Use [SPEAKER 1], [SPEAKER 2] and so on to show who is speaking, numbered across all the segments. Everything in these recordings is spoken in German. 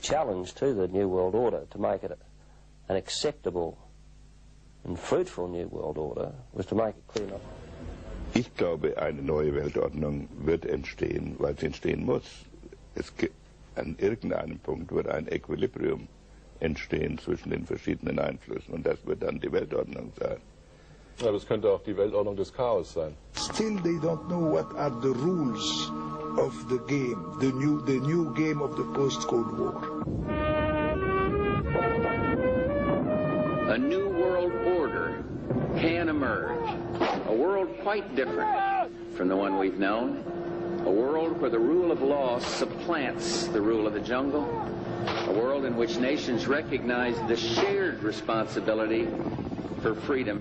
[SPEAKER 1] challenge to the New World Order to make it an acceptable and fruitful New World Order was to make it clear enough.
[SPEAKER 2] Ich glaube, eine neue Weltordnung wird entstehen, weil sie entstehen muss. An irgendeinem Punkt wird ein Equilibrium entstehen zwischen den verschiedenen Einflüssen und das wird dann die Weltordnung sein.
[SPEAKER 3] Aber es könnte auch die Weltordnung des Chaos sein.
[SPEAKER 4] Still they don't know what are the rules of the game, the new game of the post-Cold War.
[SPEAKER 5] A new world order can emerge. A world quite different from the one we've known. A world where the rule of law supplants the rule of the jungle. A world in which nations recognize the shared responsibility for freedom.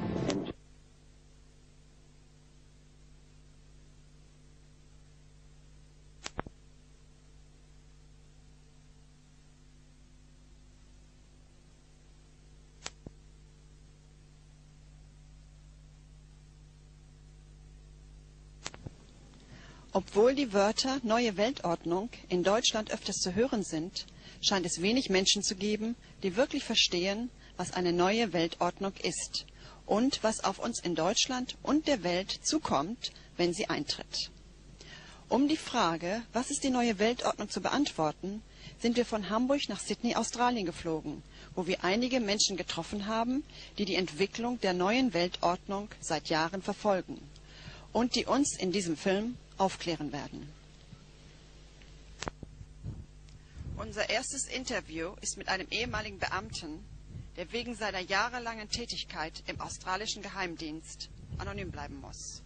[SPEAKER 6] Obwohl die Wörter neue Weltordnung in Deutschland öfters zu hören sind, scheint es wenig Menschen zu geben, die wirklich verstehen, was eine neue Weltordnung ist und was auf uns in Deutschland und der Welt zukommt, wenn sie eintritt. Um die Frage, was ist die neue Weltordnung, zu beantworten, sind wir von Hamburg nach Sydney, Australien geflogen, wo wir einige Menschen getroffen haben, die die Entwicklung der neuen Weltordnung seit Jahren verfolgen und die uns in diesem Film aufklären werden. Unser erstes Interview ist mit einem ehemaligen Beamten, der wegen seiner jahrelangen Tätigkeit im australischen Geheimdienst anonym bleiben muss.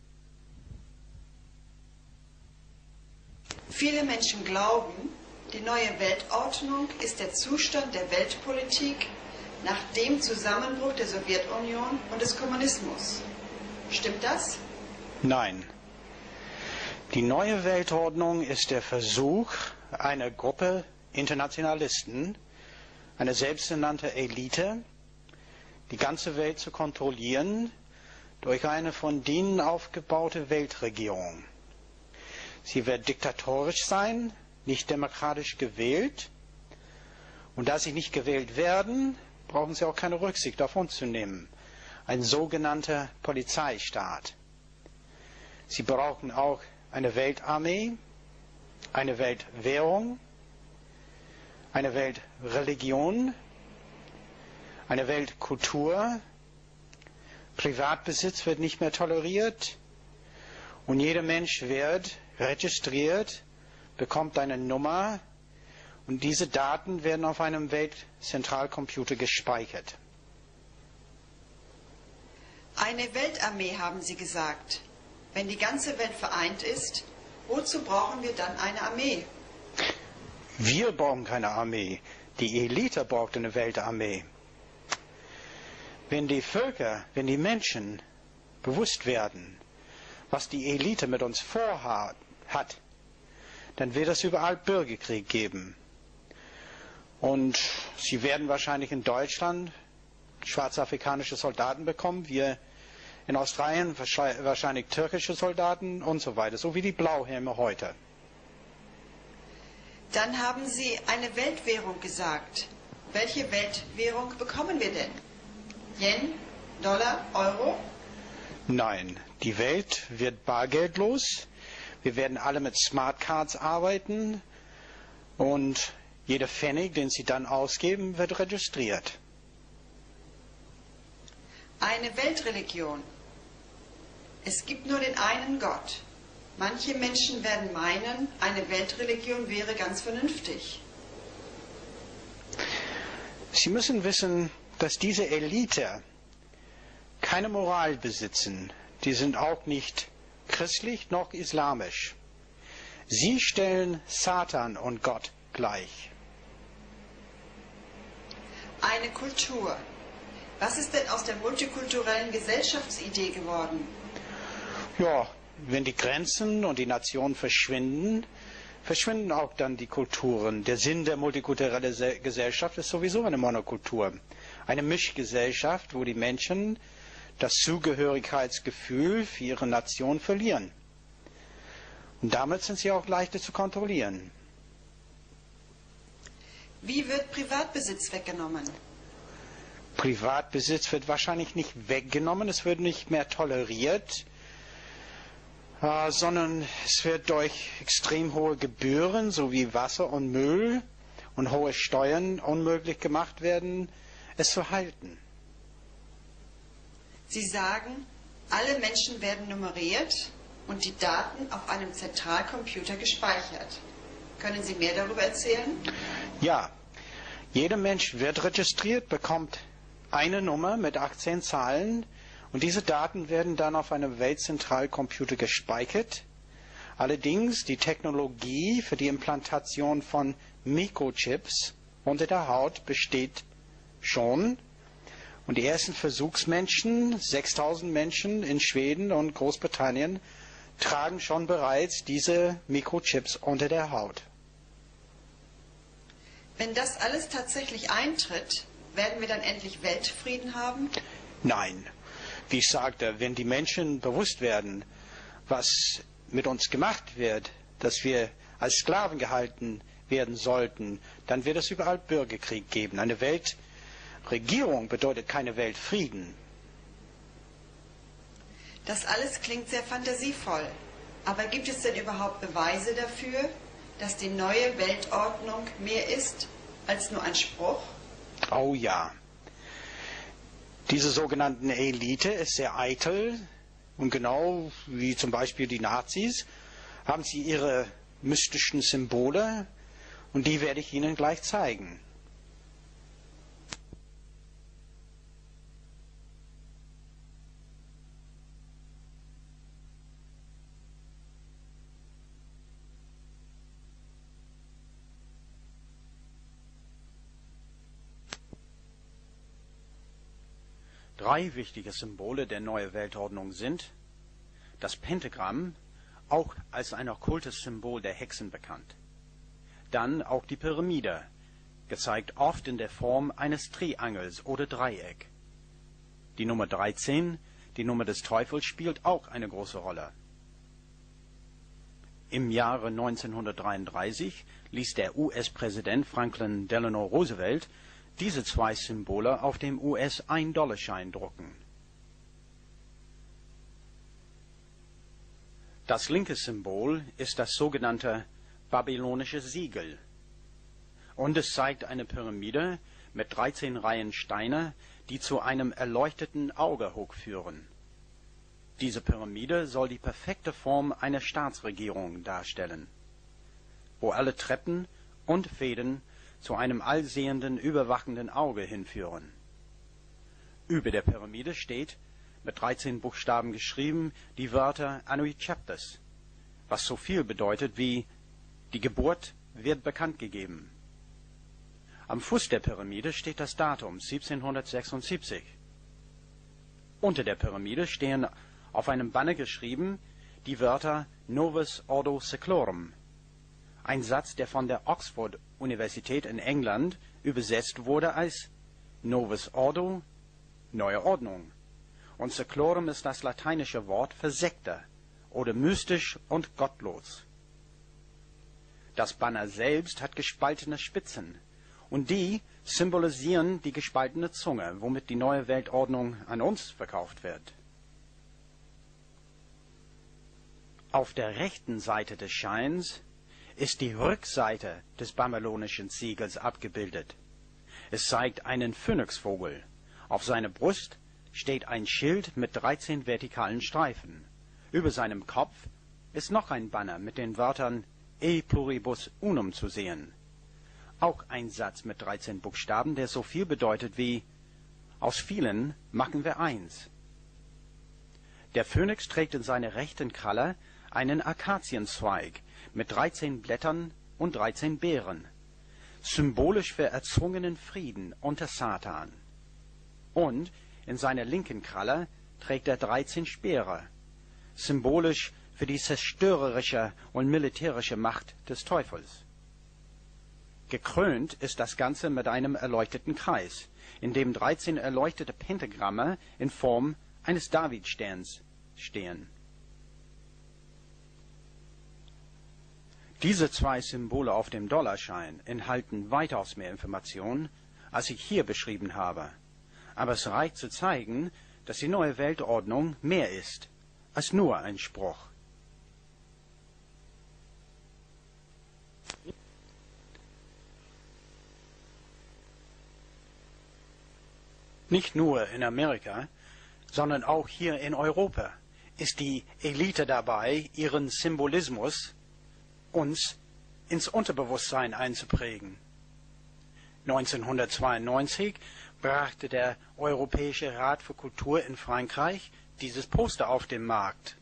[SPEAKER 6] Viele Menschen glauben, die neue Weltordnung ist der Zustand der Weltpolitik nach dem Zusammenbruch der Sowjetunion und des Kommunismus. Stimmt das?
[SPEAKER 7] Nein. Die neue Weltordnung ist der Versuch einer Gruppe Internationalisten, eine selbsternannte Elite, die ganze Welt zu kontrollieren durch eine von denen aufgebaute Weltregierung. Sie wird diktatorisch sein, nicht demokratisch gewählt. Und da sie nicht gewählt werden, brauchen sie auch keine Rücksicht auf uns zu nehmen. Ein sogenannter Polizeistaat. Sie brauchen auch eine Weltarmee, eine Weltwährung, eine Weltreligion, eine Weltkultur. Privatbesitz wird nicht mehr toleriert und jeder Mensch wird registriert, bekommt eine Nummer und diese Daten werden auf einem Weltzentralcomputer gespeichert.
[SPEAKER 6] Eine Weltarmee, haben Sie gesagt. Wenn die ganze Welt vereint ist, wozu brauchen wir dann eine Armee?
[SPEAKER 7] Wir brauchen keine Armee. Die Elite braucht eine Weltarmee. Wenn die Völker, wenn die Menschen bewusst werden, was die Elite mit uns vorhat, dann wird es überall Bürgerkrieg geben. Und sie werden wahrscheinlich in Deutschland schwarzafrikanische Soldaten bekommen, wir in Australien wahrscheinlich türkische Soldaten und so weiter, so wie die Blauhelme heute.
[SPEAKER 6] Dann haben Sie eine Weltwährung gesagt. Welche Weltwährung bekommen wir denn? Yen, Dollar, Euro?
[SPEAKER 7] Nein, die Welt wird bargeldlos. Wir werden alle mit Smartcards arbeiten und jeder Pfennig, den Sie dann ausgeben, wird registriert.
[SPEAKER 6] Eine Weltreligion. Es gibt nur den einen Gott. Manche Menschen werden meinen, eine Weltreligion wäre ganz vernünftig.
[SPEAKER 7] Sie müssen wissen, dass diese Elite keine Moral besitzen. Die sind auch nicht christlich noch islamisch. Sie stellen Satan und Gott gleich.
[SPEAKER 6] Eine Kultur. Was ist denn aus der multikulturellen Gesellschaftsidee geworden?
[SPEAKER 7] Ja, wenn die Grenzen und die Nationen verschwinden, verschwinden auch dann die Kulturen. Der Sinn der multikulturellen Gesellschaft ist sowieso eine Monokultur. Eine Mischgesellschaft, wo die Menschen das Zugehörigkeitsgefühl für ihre Nation verlieren. Und damit sind sie auch leichter zu kontrollieren.
[SPEAKER 6] Wie wird Privatbesitz weggenommen?
[SPEAKER 7] Privatbesitz wird wahrscheinlich nicht weggenommen, es wird nicht mehr toleriert, sondern es wird durch extrem hohe Gebühren sowie Wasser und Müll und hohe Steuern unmöglich gemacht werden, es zu halten.
[SPEAKER 6] Sie sagen, alle Menschen werden nummeriert und die Daten auf einem Zentralcomputer gespeichert. Können Sie mehr darüber erzählen?
[SPEAKER 7] Ja, jeder Mensch wird registriert, bekommt eine Nummer mit 18 Zahlen und diese Daten werden dann auf einem Weltzentralcomputer gespeichert. Allerdings die Technologie für die Implantation von Mikrochips unter der Haut besteht schon. Und die ersten Versuchsmenschen, 6000 Menschen in Schweden und Großbritannien, tragen schon bereits diese Mikrochips unter der Haut.
[SPEAKER 6] Wenn das alles tatsächlich eintritt, werden wir dann endlich Weltfrieden haben?
[SPEAKER 7] Nein. Wie ich sagte, wenn die Menschen bewusst werden, was mit uns gemacht wird, dass wir als Sklaven gehalten werden sollten, dann wird es überall Bürgerkrieg geben. Eine Weltregierung bedeutet keine Weltfrieden.
[SPEAKER 6] Das alles klingt sehr fantasievoll. Aber gibt es denn überhaupt Beweise dafür, dass die neue Weltordnung mehr ist als nur ein Spruch?
[SPEAKER 7] Oh ja. Diese sogenannten Elite ist sehr eitel und genau wie zum Beispiel die Nazis haben sie ihre mystischen Symbole und die werde ich Ihnen gleich zeigen. Drei wichtige Symbole der neuen Weltordnung sind das Pentagramm, auch als ein okkultes Symbol der Hexen bekannt. Dann auch die Pyramide, gezeigt oft in der Form eines Triangels oder Dreieck. Die Nummer 13, die Nummer des Teufels, spielt auch eine große Rolle. Im Jahre 1933 ließ der US-Präsident Franklin Delano Roosevelt diese zwei Symbole auf dem US-1-Dollarschein drucken. Das linke Symbol ist das sogenannte babylonische Siegel. Und es zeigt eine Pyramide mit 13 Reihen Steine, die zu einem erleuchteten Auge hochführen. Diese Pyramide soll die perfekte Form einer Staatsregierung darstellen, wo alle Treppen und Fäden zu einem allsehenden, überwachenden Auge hinführen. Über der Pyramide steht, mit 13 Buchstaben geschrieben, die Wörter Annui Chaptas, was so viel bedeutet wie die Geburt wird bekannt gegeben. Am Fuß der Pyramide steht das Datum 1776. Unter der Pyramide stehen auf einem Banner geschrieben die Wörter Novus Ordo Seclorum, ein Satz, der von der Oxford-Universität in England übersetzt wurde als Novus Ordo, neue Ordnung. Und Seclorum ist das lateinische Wort für Sekte oder mystisch und gottlos. Das Banner selbst hat gespaltene Spitzen und die symbolisieren die gespaltene Zunge, womit die neue Weltordnung an uns verkauft wird. Auf der rechten Seite des Scheins ist die Rückseite des babylonischen Siegels abgebildet. Es zeigt einen Phönixvogel. Auf seiner Brust steht ein Schild mit 13 vertikalen Streifen. Über seinem Kopf ist noch ein Banner mit den Wörtern E pluribus unum zu sehen. Auch ein Satz mit 13 Buchstaben, der so viel bedeutet wie aus vielen machen wir eins. Der Phönix trägt in seiner rechten Kralle einen Akazienzweig mit 13 Blättern und 13 Beeren, symbolisch für erzwungenen Frieden unter Satan. Und in seiner linken Kralle trägt er 13 Speere, symbolisch für die zerstörerische und militärische Macht des Teufels. Gekrönt ist das Ganze mit einem erleuchteten Kreis, in dem 13 erleuchtete Pentagramme in Form eines Davidsterns stehen. Diese zwei Symbole auf dem Dollarschein enthalten weitaus mehr Informationen, als ich hier beschrieben habe. Aber es reicht zu zeigen, dass die neue Weltordnung mehr ist als nur ein Spruch. Nicht nur in Amerika, sondern auch hier in Europa ist die Elite dabei, ihren Symbolismus uns ins Unterbewusstsein einzuprägen. 1992 brachte der Europäische Rat für Kultur in Frankreich dieses Poster auf den Markt.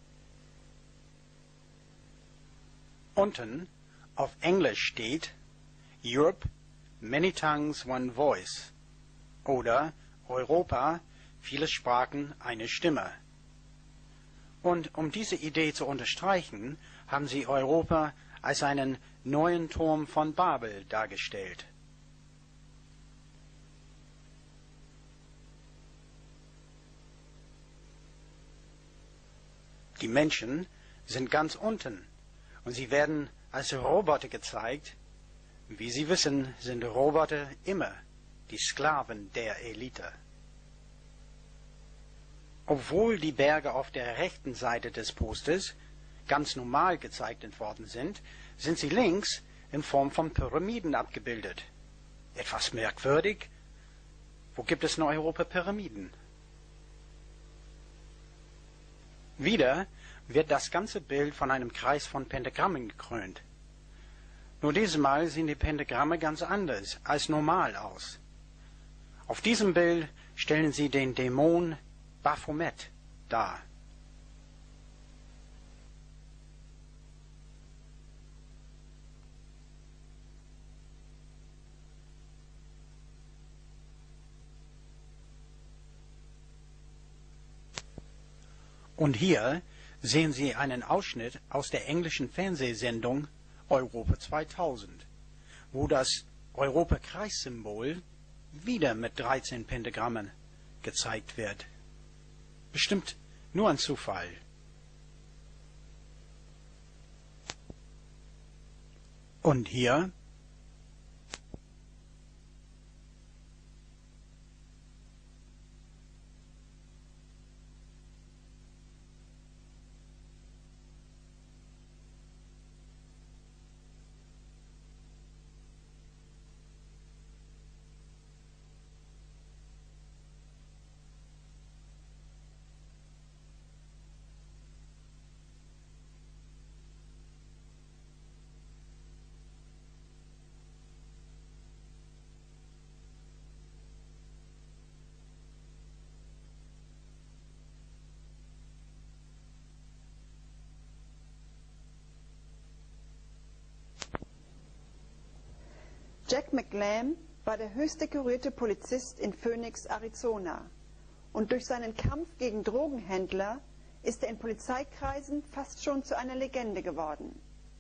[SPEAKER 7] Unten auf Englisch steht Europe, many tongues, one voice oder Europa, viele Sprachen, eine Stimme. Und um diese Idee zu unterstreichen, haben sie Europa als einen neuen Turm von Babel dargestellt. Die Menschen sind ganz unten und sie werden als Roboter gezeigt. Wie Sie wissen, sind Roboter immer die Sklaven der Elite. Obwohl die Berge auf der rechten Seite des Posters ganz normal gezeigt worden sind, sind sie links in Form von Pyramiden abgebildet. Etwas merkwürdig. Wo gibt es in Europa Pyramiden? Wieder wird das ganze Bild von einem Kreis von Pentagrammen gekrönt. Nur diesmal sehen die Pentagramme ganz anders als normal aus. Auf diesem Bild stellen sie den Dämon Baphomet dar. Und hier sehen Sie einen Ausschnitt aus der englischen Fernsehsendung Europa 2000, wo das Europa-Kreissymbol wieder mit 13 Pentagrammen gezeigt wird. Bestimmt nur ein Zufall. Und hier
[SPEAKER 6] Jack McLamb war der höchst dekorierte Polizist in Phoenix, Arizona. Und durch seinen Kampf gegen Drogenhändler ist er in Polizeikreisen fast schon zu einer Legende geworden.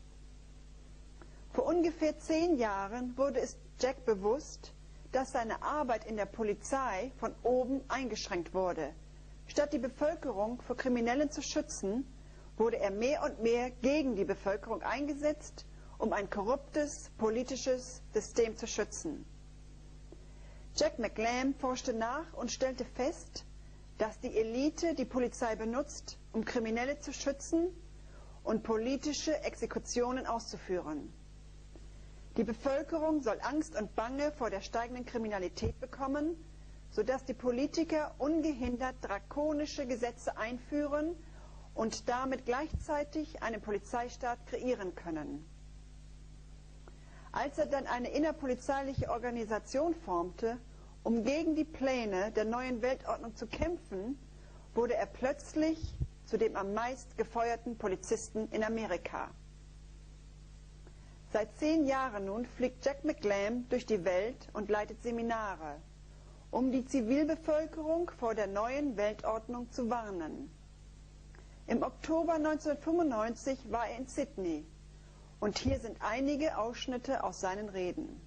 [SPEAKER 6] Vor ungefähr 10 Jahren wurde es Jack bewusst, dass seine Arbeit in der Polizei von oben eingeschränkt wurde. Statt die Bevölkerung vor Kriminellen zu schützen, wurde er mehr und mehr gegen die Bevölkerung eingesetzt, um ein korruptes politisches System zu schützen. Jack McLamb forschte nach und stellte fest, dass die Elite die Polizei benutzt, um Kriminelle zu schützen und politische Exekutionen auszuführen. Die Bevölkerung soll Angst und Bange vor der steigenden Kriminalität bekommen, sodass die Politiker ungehindert drakonische Gesetze einführen und damit gleichzeitig einen Polizeistaat kreieren können. Als er dann eine innerpolizeiliche Organisation formte, um gegen die Pläne der neuen Weltordnung zu kämpfen, wurde er plötzlich zu dem am meist gefeuerten Polizisten in Amerika. Seit 10 Jahren nun fliegt Jack McLamb durch die Welt und leitet Seminare, um die Zivilbevölkerung vor der neuen Weltordnung zu warnen. Im Oktober 1995 war er in Sydney. Und hier sind einige Ausschnitte aus seinen Reden.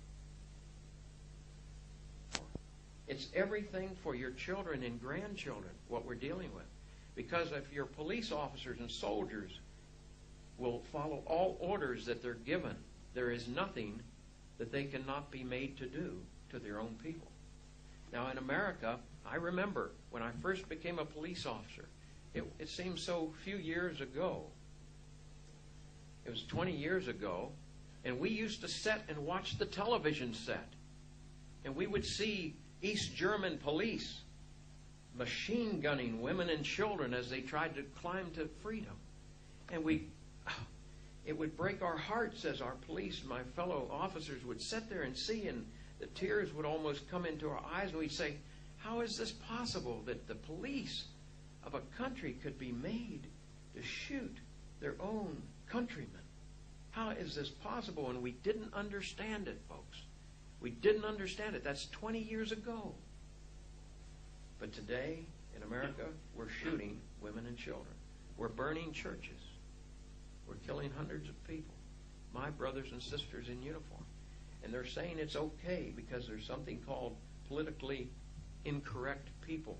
[SPEAKER 8] It's everything for your children and grandchildren, what we're dealing with. Because if your police officers and soldiers will follow all orders that they're given. There is nothing that they cannot be made to do to their own people. Now in America, I remember when I first became a police officer, it seems so few years ago. It was 20 years ago, and we used to sit and watch the television set. And we would see East German police machine gunning women and children as they tried to climb to freedom. And it would break our hearts as our police, my fellow officers, would sit there and see, and the tears would almost come into our eyes, and we'd say, how is this possible that the police of a country could be made to shoot their own countrymen? How is this possible? And we didn't understand it, folks. We didn't understand it. That's 20 years ago. But today, in America, we're shooting women and children. We're burning churches. We're killing hundreds of people, my brothers and sisters in uniform. And they're saying it's okay because there's something called politically incorrect people.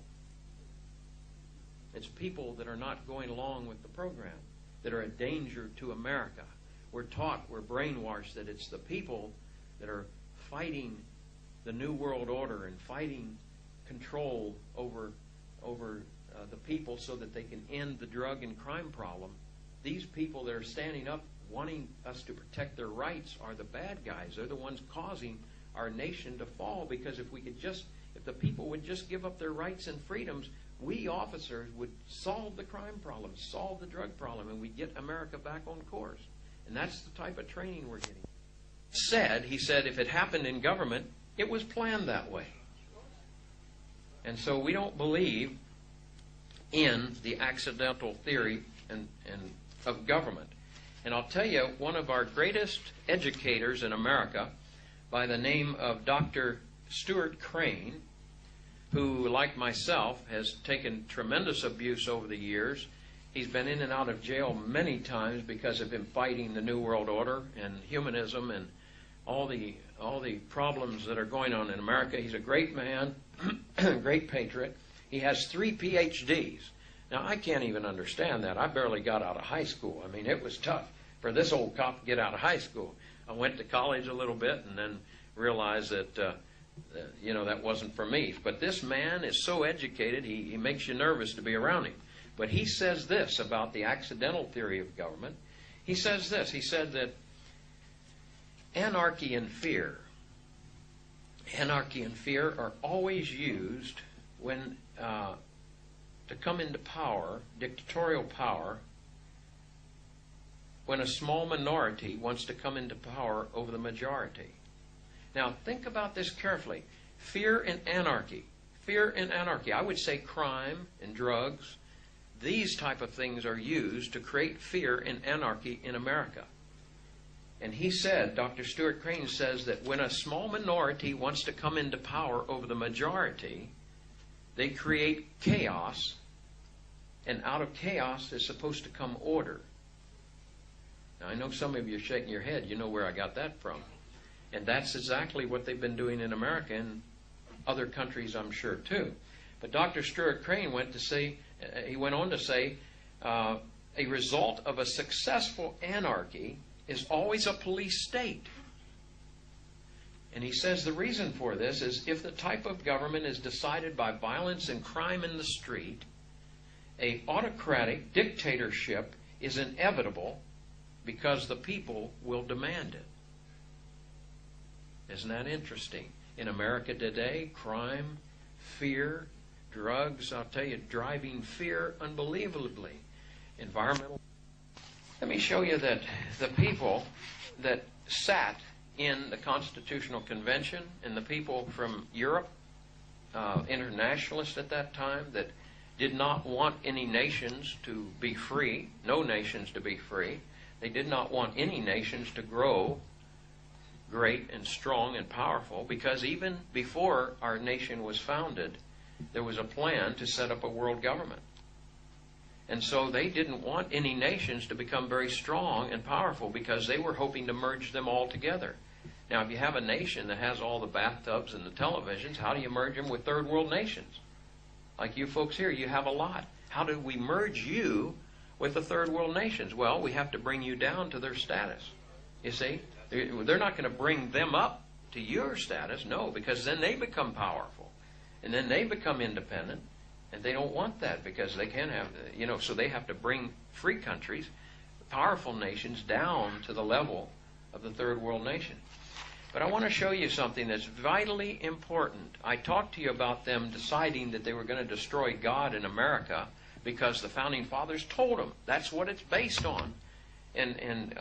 [SPEAKER 8] It's people that are not going along with the program, that are a danger to America. We're taught, we're brainwashed that it's the people that are fighting the New World Order and fighting control over the people so that they can end the drug and crime problem. These people that are standing up wanting us to protect their rights are the bad guys. They're the ones causing our nation to fall, because if the people would just give up their rights and freedoms, we officers would solve the crime problem, solve the drug problem, and we'd get America back on course. And that's the type of training we're getting. He said if it happened in government, it was planned that way. And so we don't believe in the accidental theory and of government. And I'll tell you, one of our greatest educators in America, by the name of Dr. Stuart Crane, who, like myself, has taken tremendous abuse over the years. He's been in and out of jail many times because of him fighting the New World Order and humanism and all the problems that are going on in America. He's a great man, great patriot. He has 3 PhDs. Now, I can't even understand that. I barely got out of high school. I mean, it was tough for this old cop to get out of high school. I went to college a little bit and then realized that, that wasn't for me. But this man is so educated, he makes you nervous to be around him. But he says this about the accidental theory of government. He says this. He said that anarchy and fear are always used when to come into power, dictatorial power, when a small minority wants to come into power over the majority. Now, think about this carefully. Fear and anarchy. Fear and anarchy. I would say crime and drugs. These type of things are used to create fear and anarchy in America. And he said, Dr. Stuart Crane says that when a small minority wants to come into power over the majority, they create chaos, and out of chaos is supposed to come order. Now, I know some of you are shaking your head. You know where I got that from. And that's exactly what they've been doing in America and other countries, I'm sure, too. But Dr. Stuart Crane went on to say, a result of a successful anarchy is always a police state. And he says the reason for this is if the type of government is decided by violence and crime in the street, an autocratic dictatorship is inevitable because the people will demand it. Isn't that interesting? In America today, crime, fear, drugs, I'll tell you, driving fear unbelievably. Environmental. Let me show you that the people that sat in the Constitutional Convention and the people from Europe, internationalists at that time, that did not want any nations to be free, no nations to be free. They did not want any nations to grow great and strong and powerful, because even before our nation was founded, there was a plan to set up a world government. And so they didn't want any nations to become very strong and powerful because they were hoping to merge them all together. Now, if you have a nation that has all the bathtubs and the televisions, how do you merge them with third world nations? Like you folks here, you have a lot. How do we merge you with the third world nations? Well, we have to bring you down to their status. You see? They're not going to bring them up to your status, no, because then they become powerful. And then they become independent. And they don't want that because they can't have, so they have to bring free countries, powerful nations, down to the level of the third world nation. But I want to show you something that's vitally important. I talked to you about them deciding that they were going to destroy God in America because the Founding Fathers told them. That's what it's based on. And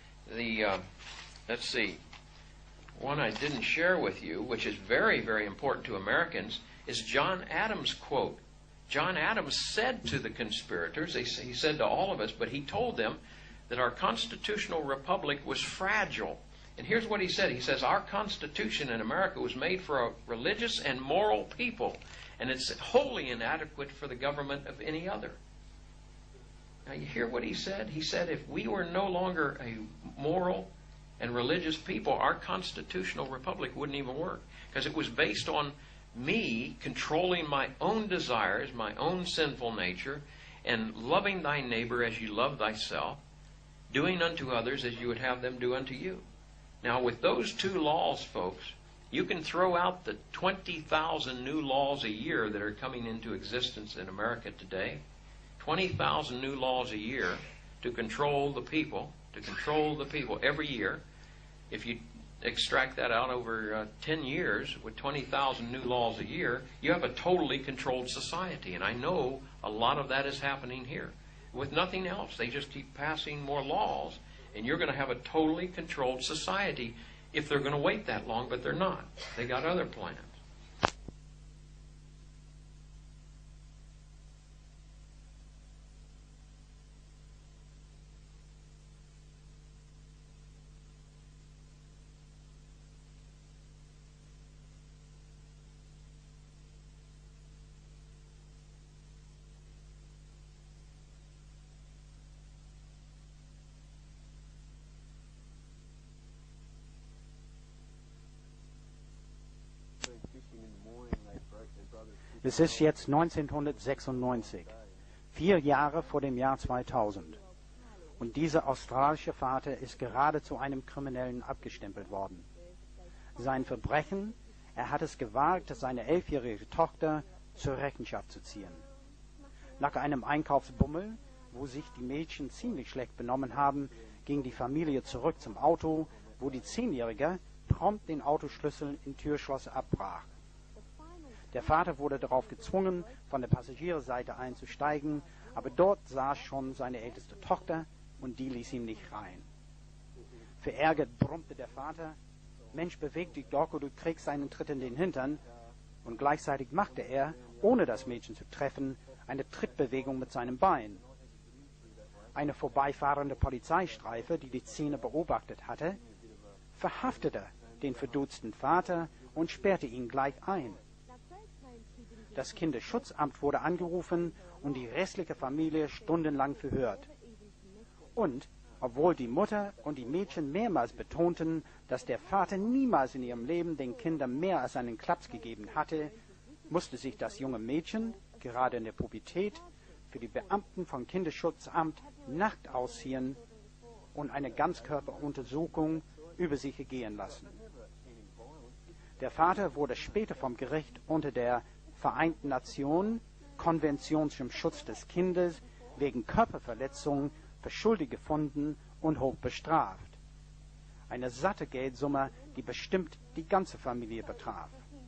[SPEAKER 8] let's see, one I didn't share with you, which is very, very important to Americans, is John Adams' quote. John Adams said to the conspirators, he said to all of us, but he told them that our constitutional republic was fragile. And here's what he said. He says, our Constitution in America was made for a religious and moral people, and it's wholly inadequate for the government of any other. Now you hear what he said? He said if we were no longer a moral and religious people, our constitutional republic wouldn't even work, because it was based on me controlling my own desires, my own sinful nature, and loving thy neighbor as you love thyself, doing unto others as you would have them do unto you. Now, with those two laws, folks, you can throw out the 20,000 new laws a year that are coming into existence in America today. 20,000 new laws a year to control the people every year. If you extract that out over 10 years with 20,000 new laws a year, you have a totally controlled society. And I know a lot of that is happening here. With nothing else, they just keep passing more laws, and you're going to have a totally controlled society if they're going to wait that long, but they're not. They got other plans.
[SPEAKER 9] Es ist jetzt 1996, 4 Jahre vor dem Jahr 2000. Und dieser australische Vater ist gerade zu einem Kriminellen abgestempelt worden. Sein Verbrechen, er hat es gewagt, seine 11-jährige Tochter zur Rechenschaft zu ziehen. Nach einem Einkaufsbummel, wo sich die Mädchen ziemlich schlecht benommen haben, ging die Familie zurück zum Auto, wo die 10-Jährige prompt den Autoschlüssel im Türschloss abbrach. Der Vater wurde darauf gezwungen, von der Passagierseite einzusteigen, aber dort saß schon seine älteste Tochter und die ließ ihn nicht rein. Verärgert brummte der Vater, Mensch, beweg dich doch, oder du kriegst einen Tritt in den Hintern. Und gleichzeitig machte er, ohne das Mädchen zu treffen, eine Trittbewegung mit seinem Bein. Eine vorbeifahrende Polizeistreife, die die Szene beobachtet hatte, verhaftete den verdutzten Vater und sperrte ihn gleich ein. Das Kinderschutzamt wurde angerufen und die restliche Familie stundenlang verhört. Und, obwohl die Mutter und die Mädchen mehrmals betonten, dass der Vater niemals in ihrem Leben den Kindern mehr als einen Klaps gegeben hatte, musste sich das junge Mädchen, gerade in der Pubertät, für die Beamten vom Kinderschutzamt nackt ausziehen und eine Ganzkörperuntersuchung über sich ergehen lassen. Der Vater wurde später vom Gericht unter der Vereinten Nationen Konvention zum Schutz des Kindes wegen Körperverletzung für schuldig gefunden und hoch bestraft. Eine satte Geldsumme, die bestimmt die ganze Familie betraf.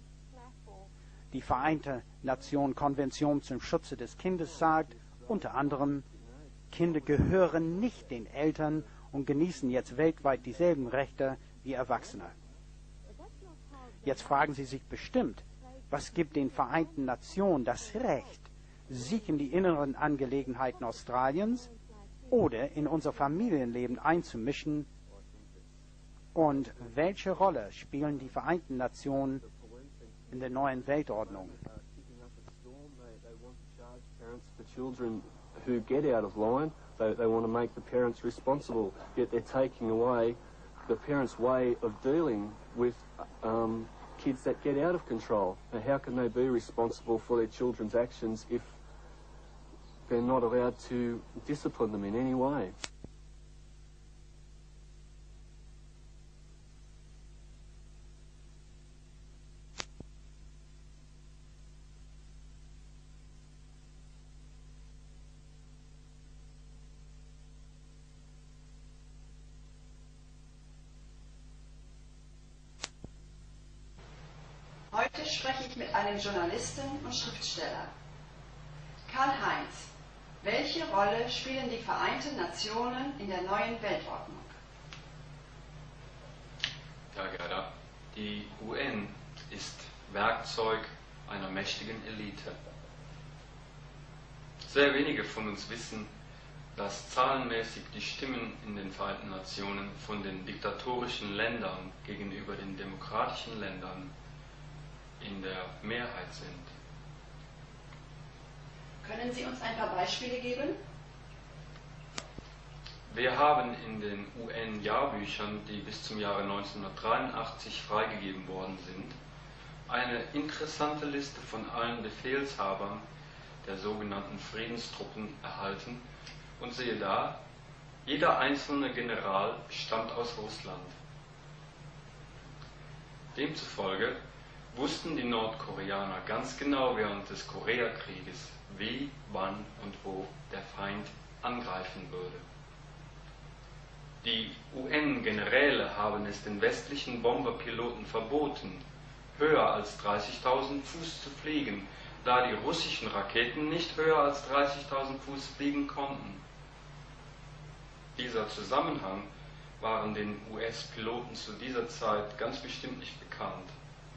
[SPEAKER 9] Die Vereinte Nationen Konvention zum Schutze des Kindes sagt unter anderem, Kinder gehören nicht den Eltern und genießen jetzt weltweit dieselben Rechte wie Erwachsene. Jetzt fragen Sie sich bestimmt, was gibt den Vereinten Nationen das Recht, sich in die inneren Angelegenheiten Australiens oder in unser Familienleben einzumischen? Und welche Rolle spielen die Vereinten Nationen in der neuen Weltordnung?
[SPEAKER 10] Children who get out of line, they want to make the parents responsible, yet they're taking away the parents' way of dealing with kids that get out of control. Now, how can they be responsible for their children's actions if they're not allowed to discipline them in any way.
[SPEAKER 6] Heute spreche ich mit einem Journalisten und Schriftsteller. Karl-Heinz, welche Rolle spielen die Vereinten Nationen in der neuen Weltordnung?
[SPEAKER 11] Ja, Gerda, die UN ist Werkzeug einer mächtigen Elite. Sehr wenige von uns wissen, dass zahlenmäßig die Stimmen in den Vereinten Nationen von den diktatorischen Ländern gegenüber den demokratischen Ländern in der Mehrheit sind.
[SPEAKER 6] Können Sie uns ein paar Beispiele geben?
[SPEAKER 11] Wir haben in den UN-Jahrbüchern, die bis zum Jahre 1983 freigegeben worden sind, eine interessante Liste von allen Befehlshabern der sogenannten Friedenstruppen erhalten und sehe da, jeder einzelne General stammt aus Russland. Demzufolge wussten die Nordkoreaner ganz genau während des Koreakrieges, wie, wann und wo der Feind angreifen würde. Die UN-Generäle haben es den westlichen Bomberpiloten verboten, höher als 30.000 Fuß zu fliegen, da die russischen Raketen nicht höher als 30.000 Fuß fliegen konnten. Dieser Zusammenhang waren den US-Piloten zu dieser Zeit ganz bestimmt nicht bekannt.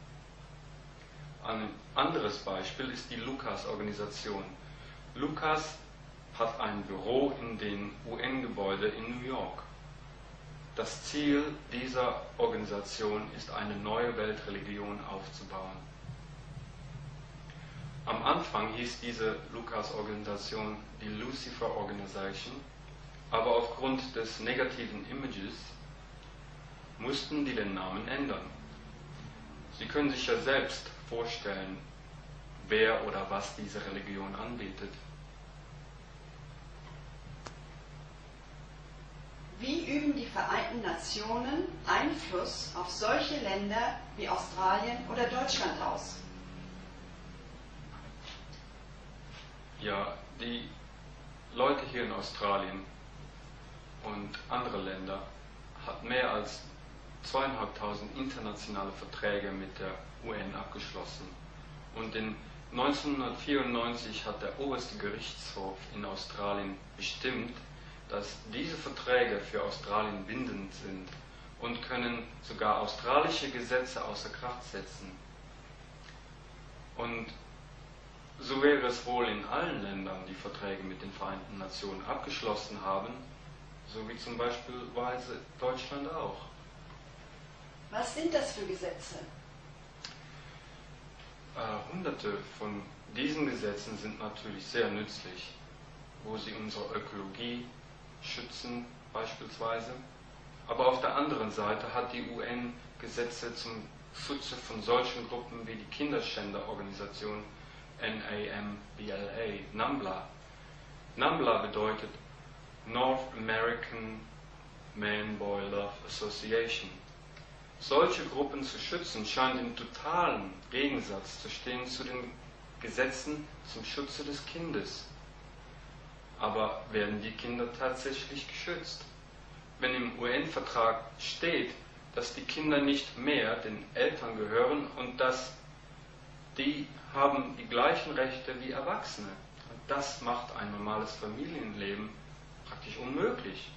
[SPEAKER 11] Ein anderes Beispiel ist die Lucas-Organisation. Lucas hat ein Büro in dem UN-Gebäude in New York. Das Ziel dieser Organisation ist, eine neue Weltreligion aufzubauen. Am Anfang hieß diese Lucas-Organisation die Lucifer Organization, aber aufgrund des negativen Images mussten die den Namen ändern. Sie können sich ja selbst vorstellen, wer oder was diese Religion anbietet.
[SPEAKER 6] Wie üben die Vereinten Nationen Einfluss auf solche Länder wie Australien oder Deutschland aus?
[SPEAKER 11] Ja, die Leute hier in Australien und andere Länder hat mehr als 2.500 internationale Verträge mit der UN abgeschlossen. Und in 1994 hat der oberste Gerichtshof in Australien bestimmt, dass diese Verträge für Australien bindend sind und können sogar australische Gesetze außer Kraft setzen. Und so wäre es wohl in allen Ländern, die Verträge mit den Vereinten Nationen abgeschlossen haben, so wie zum Beispiel Deutschland auch.
[SPEAKER 6] Was sind das für Gesetze?
[SPEAKER 11] Hunderte von diesen Gesetzen sind natürlich sehr nützlich, wo sie unsere Ökologie schützen beispielsweise. Aber auf der anderen Seite hat die UN Gesetze zum Schutze von solchen Gruppen wie die Kinderschänderorganisation NAMBLA, NAMBLA. NAMBLA bedeutet North American Man-Boy Love Association. Solche Gruppen zu schützen scheint im totalen Gegensatz zu stehen zu den Gesetzen zum Schutze des Kindes. Aber werden die Kinder tatsächlich geschützt? Wenn im UN-Vertrag steht, dass die Kinder nicht mehr den Eltern gehören und dass die haben die gleichen Rechte wie Erwachsene. Und das macht ein normales Familienleben praktisch unmöglich.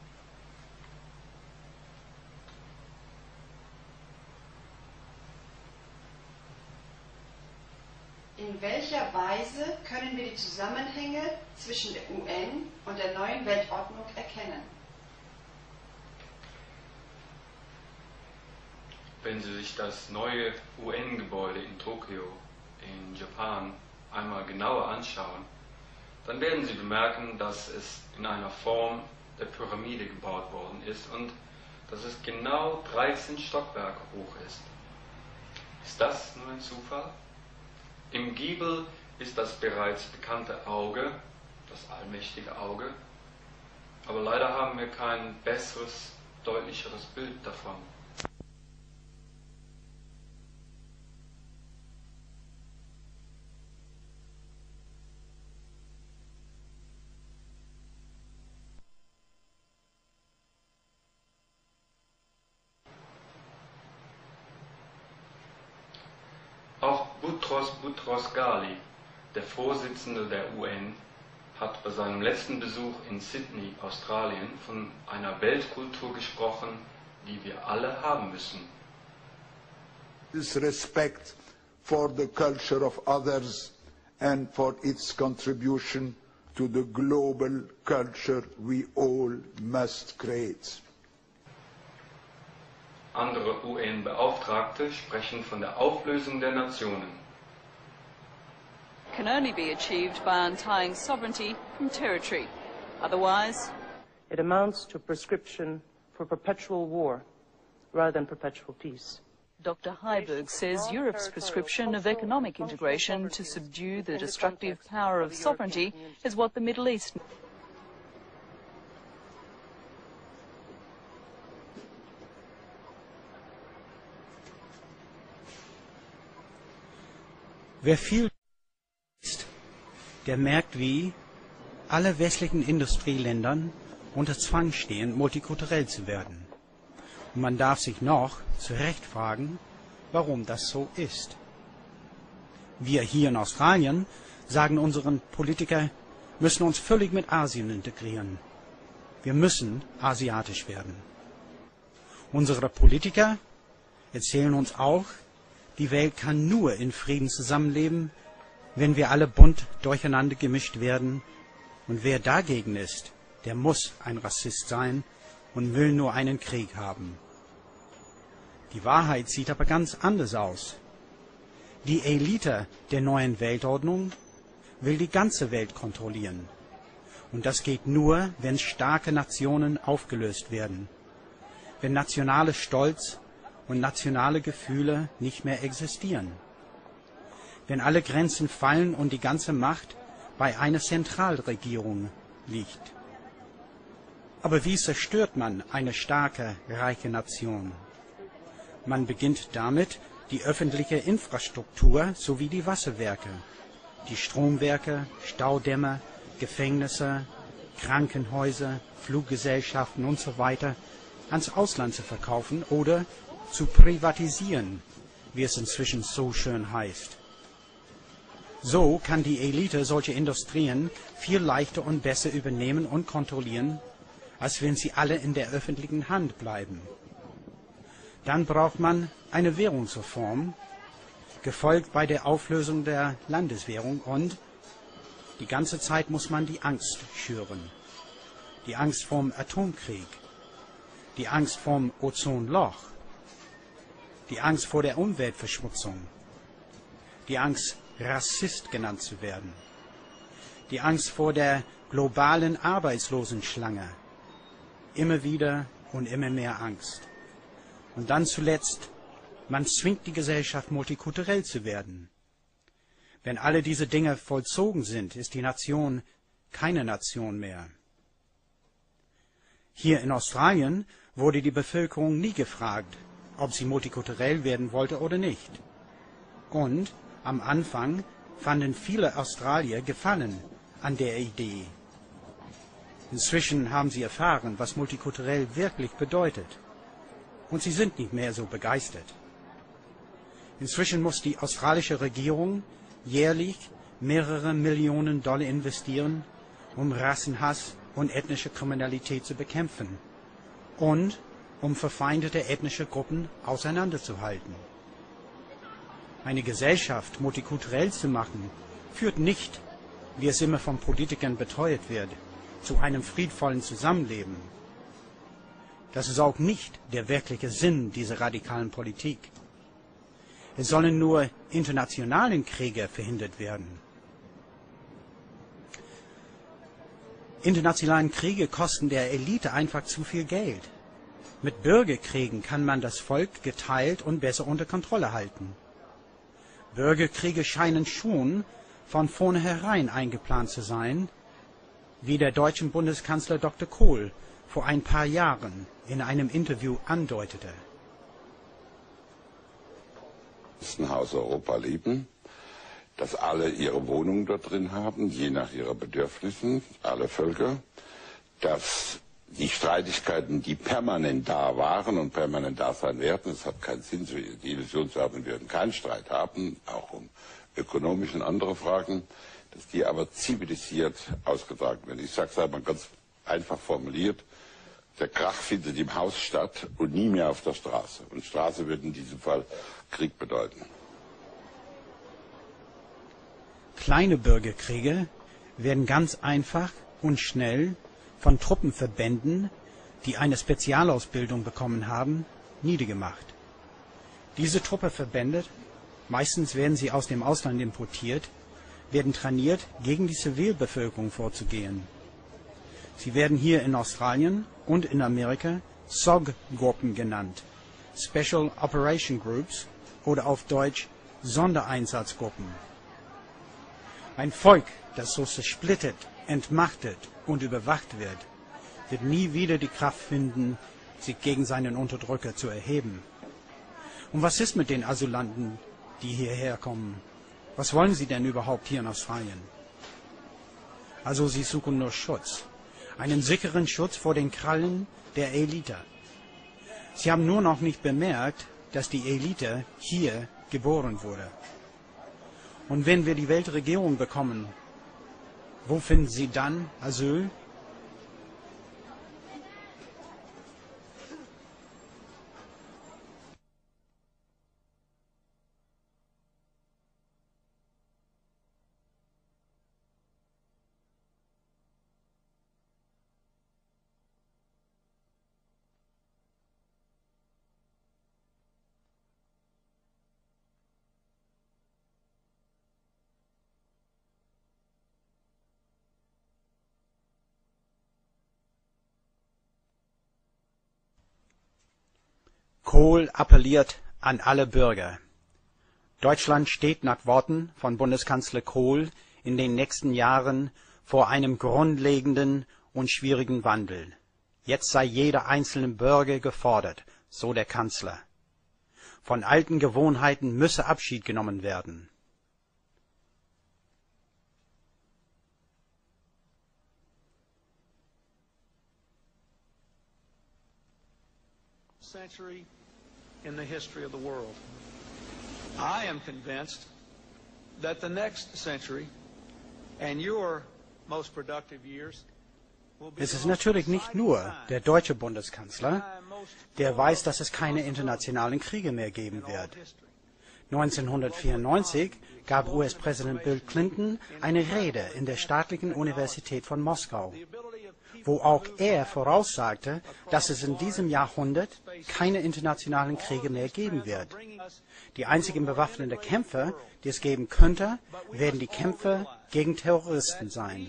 [SPEAKER 6] In welcher Weise können wir die Zusammenhänge zwischen der UN und der neuen Weltordnung erkennen?
[SPEAKER 11] Wenn Sie sich das neue UN-Gebäude in Tokio, in Japan, einmal genauer anschauen, dann werden Sie bemerken, dass es in einer Form der Pyramide gebaut worden ist und dass es genau 13 Stockwerke hoch ist. Ist das nur ein Zufall? Im Giebel ist das bereits bekannte Auge, das allmächtige Auge, aber leider haben wir kein besseres, deutlicheres Bild davon. Auch Boutros Ghali, der Vorsitzende der UN, hat bei seinem letzten Besuch in Sydney, Australien, von einer Weltkultur gesprochen, die wir alle haben müssen.
[SPEAKER 4] This respect for the culture of others and for its contribution to the global culture we all must create.
[SPEAKER 11] Andere UN-Beauftragte sprechen von der Auflösung der Nationen.
[SPEAKER 12] Can only be achieved by untying sovereignty from territory. Otherwise,
[SPEAKER 13] it amounts to a prescription for perpetual war rather than perpetual peace.
[SPEAKER 12] Dr. Heiberg says Europe's prescription of economic integration to subdue the destructive power of sovereignty is what the Middle East.
[SPEAKER 9] Wer viel ist, der merkt, wie alle westlichen Industrieländern unter Zwang stehen, multikulturell zu werden. Und man darf sich noch zu Recht fragen, warum das so ist. Wir hier in Australien sagen unseren Politikern, müssen uns völlig mit Asien integrieren. Wir müssen asiatisch werden. Unsere Politiker erzählen uns auch, die Welt kann nur in Frieden zusammenleben, wenn wir alle bunt durcheinander gemischt werden. Und wer dagegen ist, der muss ein Rassist sein und will nur einen Krieg haben. Die Wahrheit sieht aber ganz anders aus. Die Elite der neuen Weltordnung will die ganze Welt kontrollieren. Und das geht nur, wenn starke Nationen aufgelöst werden, wenn nationaler Stolz und nationale Gefühle nicht mehr existieren. Wenn alle Grenzen fallen und die ganze Macht bei einer Zentralregierung liegt. Aber wie zerstört man eine starke, reiche Nation? Man beginnt damit, die öffentliche Infrastruktur sowie die Wasserwerke, die Stromwerke, Staudämme, Gefängnisse, Krankenhäuser, Fluggesellschaften und so weiter ans Ausland zu verkaufen oder zu privatisieren, wie es inzwischen so schön heißt. So kann die Elite solche Industrien viel leichter und besser übernehmen und kontrollieren, als wenn sie alle in der öffentlichen Hand bleiben. Dann braucht man eine Währungsreform, gefolgt bei der Auflösung der Landeswährung, und die ganze Zeit muss man die Angst schüren. Die Angst vom Atomkrieg, die Angst vom Ozonloch, die Angst vor der Umweltverschmutzung, die Angst, Rassist genannt zu werden, die Angst vor der globalen Arbeitslosenschlange, immer wieder und immer mehr Angst. Und dann zuletzt, man zwingt die Gesellschaft, multikulturell zu werden. Wenn alle diese Dinge vollzogen sind, ist die Nation keine Nation mehr. Hier in Australien wurde die Bevölkerung nie gefragt, ob sie multikulturell werden wollte oder nicht. Und am Anfang fanden viele Australier Gefallen an der Idee. Inzwischen haben sie erfahren, was multikulturell wirklich bedeutet. Und sie sind nicht mehr so begeistert. Inzwischen muss die australische Regierung jährlich mehrere Millionen $, investieren, um Rassenhass und ethnische Kriminalität zu bekämpfen und um verfeindete ethnische Gruppen auseinanderzuhalten. Eine Gesellschaft multikulturell zu machen, führt nicht, wie es immer von Politikern beteuert wird, zu einem friedvollen Zusammenleben. Das ist auch nicht der wirkliche Sinn dieser radikalen Politik. Es sollen nur internationale Kriege verhindert werden. Internationale Kriege kosten der Elite einfach zu viel Geld. Mit Bürgerkriegen kann man das Volk geteilt und besser unter Kontrolle halten. Bürgerkriege scheinen schon von vornherein eingeplant zu sein, wie der deutsche Bundeskanzler Dr. Kohl vor ein paar Jahren in einem Interview andeutete.
[SPEAKER 14] Ein Haus Europa lieben, dass alle ihre Wohnungen dort drin haben, je nach ihren Bedürfnissen, alle Völker, dass die Streitigkeiten, die permanent da waren und permanent da sein werden, es hat keinen Sinn, die Illusion zu haben, wir würden keinen Streit haben, auch um ökonomische und andere Fragen, dass die aber zivilisiert ausgetragen werden. Ich sage es einmal ganz einfach formuliert, der Krach findet im Haus statt und nie mehr auf der Straße. Und Straße würde in diesem Fall Krieg bedeuten.
[SPEAKER 9] Kleine Bürgerkriege werden ganz einfach und schnell von Truppenverbänden, die eine Spezialausbildung bekommen haben, niedergemacht. Diese Truppenverbände, meistens werden sie aus dem Ausland importiert, werden trainiert, gegen die Zivilbevölkerung vorzugehen. Sie werden hier in Australien und in Amerika SOG-Gruppen genannt, Special Operation Groups oder auf Deutsch Sondereinsatzgruppen. Ein Volk, das so zersplittert, entmachtet und überwacht wird, wird nie wieder die Kraft finden, sich gegen seinen Unterdrücker zu erheben. Und was ist mit den Asylanten, die hierher kommen? Was wollen sie denn überhaupt hier in Australien? Also sie suchen nur Schutz. Einen sicheren Schutz vor den Krallen der Elite. Sie haben nur noch nicht bemerkt, dass die Elite hier geboren wurde. Und wenn wir die Weltregierung bekommen, wo finden sie dann Asyl? Kohl appelliert an alle Bürger. Deutschland steht nach Worten von Bundeskanzler Kohl in den nächsten Jahren vor einem grundlegenden und schwierigen Wandel. Jetzt sei jeder einzelne Bürger gefordert, so der Kanzler. Von alten Gewohnheiten müsse Abschied genommen werden.
[SPEAKER 15] Century in the history of the world. I am convinced that the next century and your most productive years will be.
[SPEAKER 9] Es ist natürlich nicht nur der deutsche Bundeskanzler, der weiß, dass es keine internationalen Kriege mehr geben wird. 1994 gab US-Präsident Bill Clinton eine Rede in der Staatlichen Universität von Moskau, wo auch er voraussagte, dass es in diesem Jahrhundert keine internationalen Kriege mehr geben wird. Die einzigen bewaffneten Kämpfe, die es geben könnte, werden die Kämpfe gegen Terroristen sein.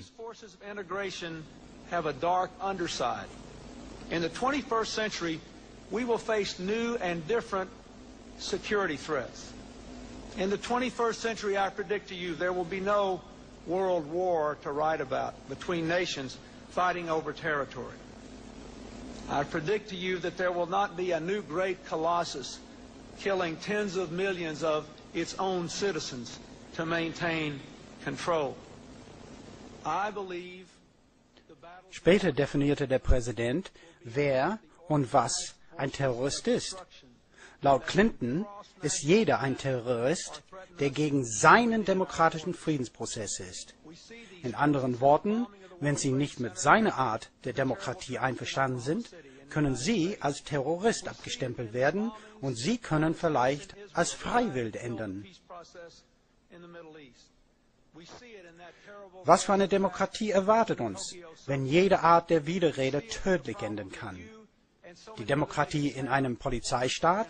[SPEAKER 15] In the 21st century, we will face new and different security threats. In the 21st century, I predict to you, there will be no world war to write about between nations fighting over territory. I predict to you that there will not be a new great colossus killing tens of millions of its own citizens to maintain control. I believe.
[SPEAKER 9] Später definierte der Präsident, wer und was ein Terrorist ist. Laut Clinton ist jeder ein Terrorist, der gegen seinen demokratischen Friedensprozess ist. In anderen Worten, wenn Sie nicht mit seiner Art der Demokratie einverstanden sind, können Sie als Terrorist abgestempelt werden und Sie können vielleicht als Freiwillig enden. Was für eine Demokratie erwartet uns, wenn jede Art der Widerrede tödlich enden kann? Die Demokratie in einem Polizeistaat?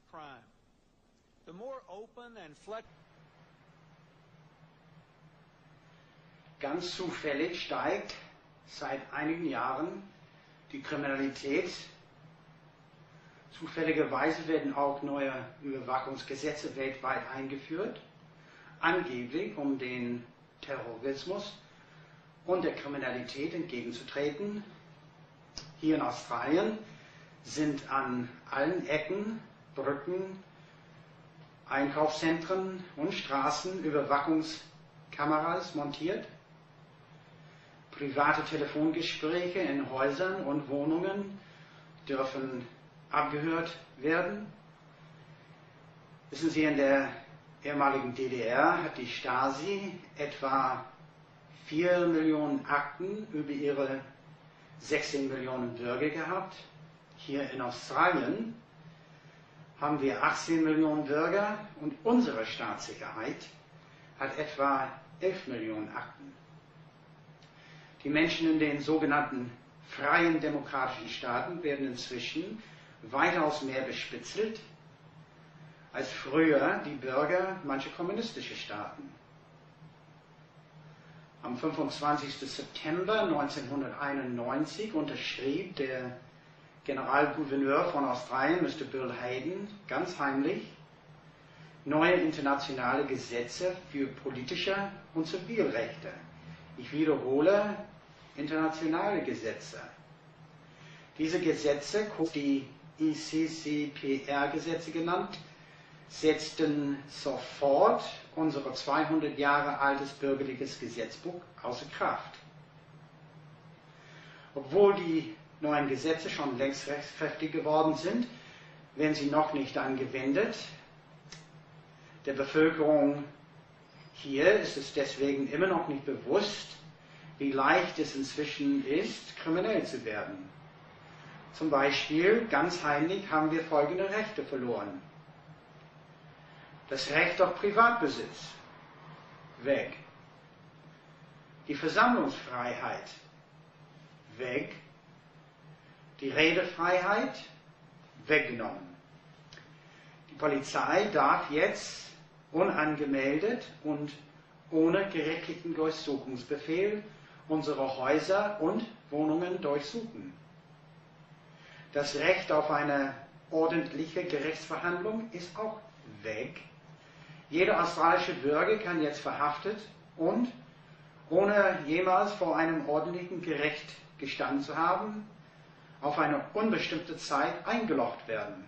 [SPEAKER 9] Ganz zufällig steigt seit einigen Jahren die Kriminalität. Zufälligerweise werden auch neue Überwachungsgesetze weltweit eingeführt, angeblich um den Terrorismus
[SPEAKER 7] und der Kriminalität entgegenzutreten. Hier in Australien sind an allen Ecken, Brücken, Einkaufszentren und Straßen Überwachungskameras montiert. Private Telefongespräche in Häusern und Wohnungen dürfen abgehört werden. Wissen Sie, in der ehemaligen DDR hat die Stasi etwa 4 Millionen Akten über ihre 16 Millionen Bürger gehabt. Hier in Australien haben wir 18 Millionen Bürger und unsere Staatssicherheit hat etwa 11 Millionen Akten. Die Menschen in den sogenannten freien demokratischen Staaten werden inzwischen weitaus mehr bespitzelt als früher die Bürger mancher kommunistischer Staaten. Am 25. September 1991 unterschrieb der Generalgouverneur von Australien, Mr. Bill Hayden, ganz heimlich neue internationale Gesetze für politische und Zivilrechte. Ich wiederhole, internationale Gesetze. Diese Gesetze, kurz die ICCPR-Gesetze genannt, setzten sofort unser 200 Jahre altes bürgerliches Gesetzbuch außer Kraft. Obwohl die neuen Gesetze schon längst rechtskräftig geworden sind, werden sie noch nicht angewendet. Der Bevölkerung hier ist es deswegen immer noch nicht bewusst, wie leicht es inzwischen ist, kriminell zu werden. Zum Beispiel, ganz heimlich, haben wir folgende Rechte verloren. Das Recht auf Privatbesitz, weg. Die Versammlungsfreiheit, weg. Die Redefreiheit, weggenommen. Die Polizei darf jetzt unangemeldet und ohne gerichtlichen Durchsuchungsbefehl unsere Häuser und Wohnungen durchsuchen. Das Recht auf eine ordentliche Gerichtsverhandlung ist auch weg. Jeder australische Bürger kann jetzt verhaftet und, ohne jemals vor einem ordentlichen Gericht gestanden zu haben, auf eine unbestimmte Zeit eingeloggt werden.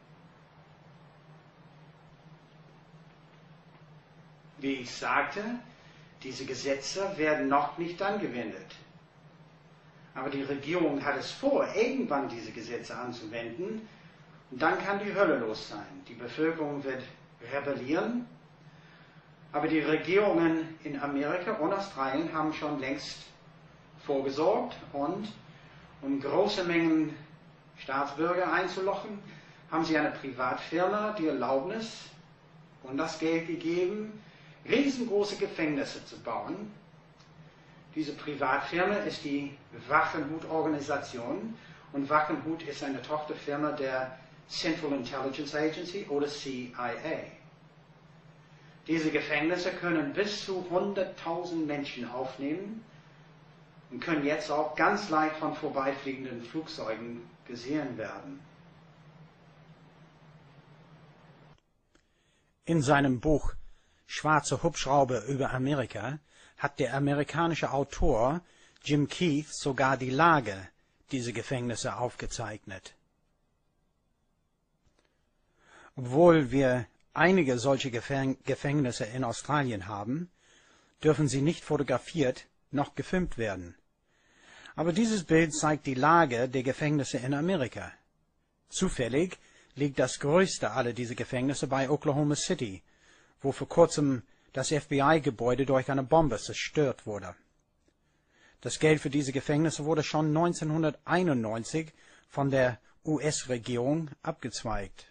[SPEAKER 7] Wie ich sagte, diese Gesetze werden noch nicht angewendet. Aber die Regierung hat es vor, irgendwann diese Gesetze anzuwenden. Und dann kann die Hölle los sein. Die Bevölkerung wird rebellieren. Aber die Regierungen in Amerika und Australien haben schon längst vorgesorgt. Und um große Mengen Staatsbürger einzulochen, haben sie einer Privatfirma die Erlaubnis und das Geld gegeben, riesengroße Gefängnisse zu bauen. Diese Privatfirma ist die Wachenhut-Organisation und Wachenhut ist eine Tochterfirma der Central Intelligence Agency oder CIA. Diese Gefängnisse können bis zu 100.000 Menschen aufnehmen und können jetzt auch ganz leicht von vorbeifliegenden Flugzeugen gesehen werden.
[SPEAKER 9] In seinem Buch Schwarze Hubschrauber über Amerika hat der amerikanische Autor Jim Keith sogar die Lage dieser Gefängnisse aufgezeichnet. Obwohl wir einige solche Gefängnisse in Australien haben, dürfen sie nicht fotografiert noch gefilmt werden. Aber dieses Bild zeigt die Lage der Gefängnisse in Amerika. Zufällig liegt das größte aller dieser Gefängnisse bei Oklahoma City, wo vor kurzem das FBI-Gebäude durch eine Bombe zerstört wurde. Das Geld für diese Gefängnisse wurde schon 1991 von der US-Regierung abgezweigt.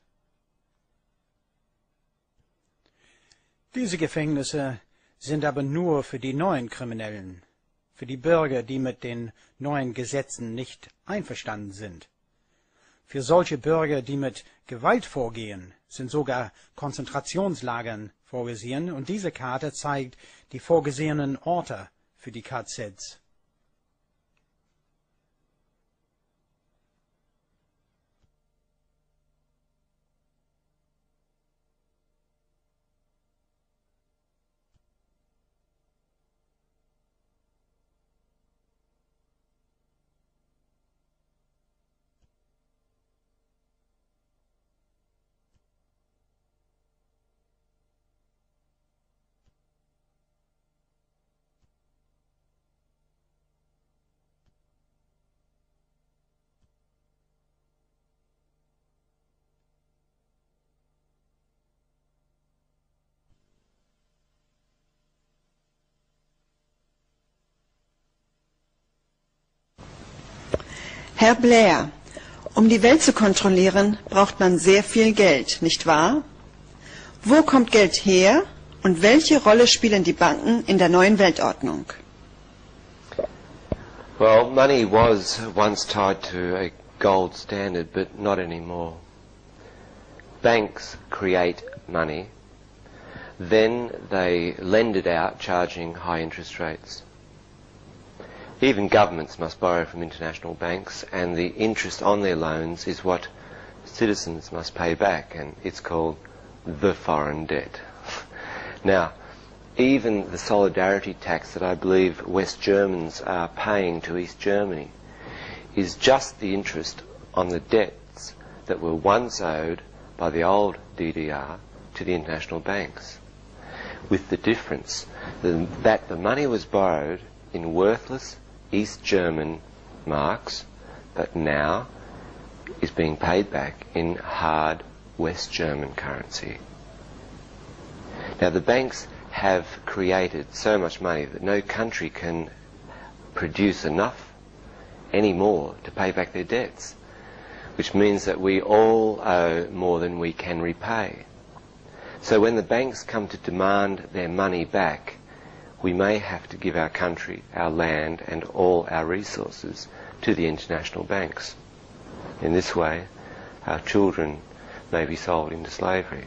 [SPEAKER 9] Diese Gefängnisse sind aber nur für die neuen Kriminellen, für die Bürger, die mit den neuen Gesetzen nicht einverstanden sind. Für solche Bürger, die mit Gewalt vorgehen, sind sogar Konzentrationslagern vorgesehen, und diese Karte zeigt die vorgesehenen Orte für die KZs.
[SPEAKER 6] Herr Blair, um die Welt zu kontrollieren, braucht man sehr viel Geld, nicht wahr? Wo kommt Geld her und welche Rolle spielen die Banken in der neuen Weltordnung?
[SPEAKER 1] Well, money was once tied to a gold standard, but not anymore. Banks create money, then they lend it out, charging high interest rates. Even governments must borrow from international banks, and the interest on their loans is what citizens must pay back, and it's called the foreign debt. Now, even the solidarity tax that I believe West Germans are paying to East Germany is just the interest on the debts that were once owed by the old DDR to the international banks, with the difference that the money was borrowed in worthless East German marks, but now is being paid back in hard West German currency. Now, the banks have created so much money that no country can produce enough anymore to pay back their debts, which means that we all owe more than we can repay. So when the banks come to demand their money back, we may have to give our country, our land, and all our resources to the international banks. In this way, our children may be sold into slavery.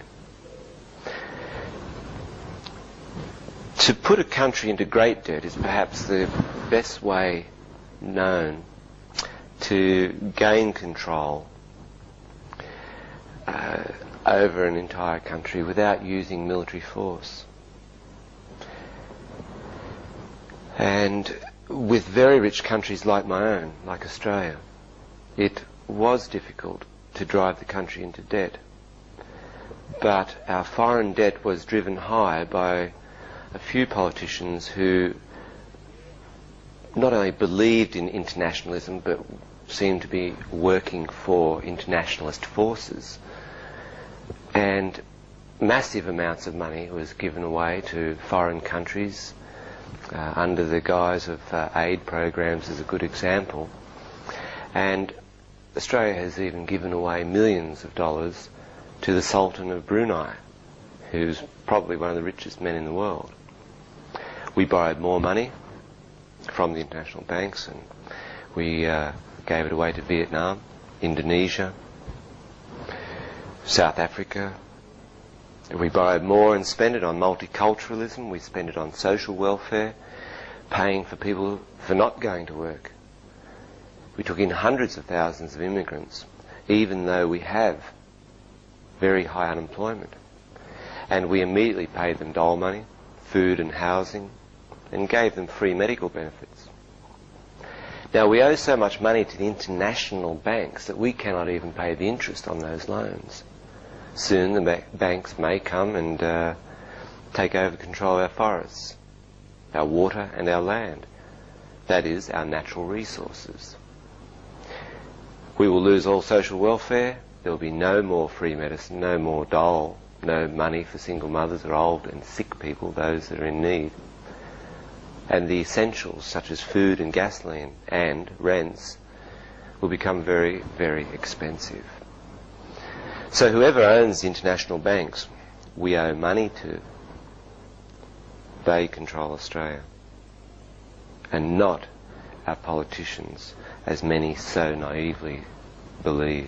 [SPEAKER 1] To put a country into great debt is perhaps the best way known to gain control over an entire country without using military force. And with very rich countries like my own, like Australia, it was difficult to drive the country into debt. But our foreign debt was driven high by a few politicians who not only believed in internationalism but seemed to be working for internationalist forces. And massive amounts of money was given away to foreign countries under the guise of aid programs is a good example. And Australia has even given away millions of dollars to the Sultan of Brunei, who's probably one of the richest men in the world. We borrowed more money from the international banks, and we gave it away to Vietnam, Indonesia, South Africa. We borrowed more and spent it on multiculturalism. We spent it on social welfare, paying for people for not going to work. We took in hundreds of thousands of immigrants, even though we have very high unemployment. And we immediately paid them dole money, food and housing, and gave them free medical benefits. Now, we owe so much money to the international banks that we cannot even pay the interest on those loans. Soon the banks may come and take over control of our forests, our water and our land. That is, our natural resources. We will lose all social welfare. There will be no more free medicine, no more dole, no money for single mothers or old and sick people, those that are in need. And the essentials, such as food and gasoline and rents, will become very, very expensive. So whoever owns the international banks, we owe money to. They control Australia, and not our politicians, as many so naively believe.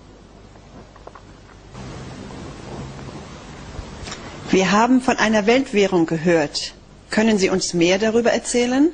[SPEAKER 6] Wir haben von einer Weltwährung gehört. Können Sie uns mehr darüber erzählen?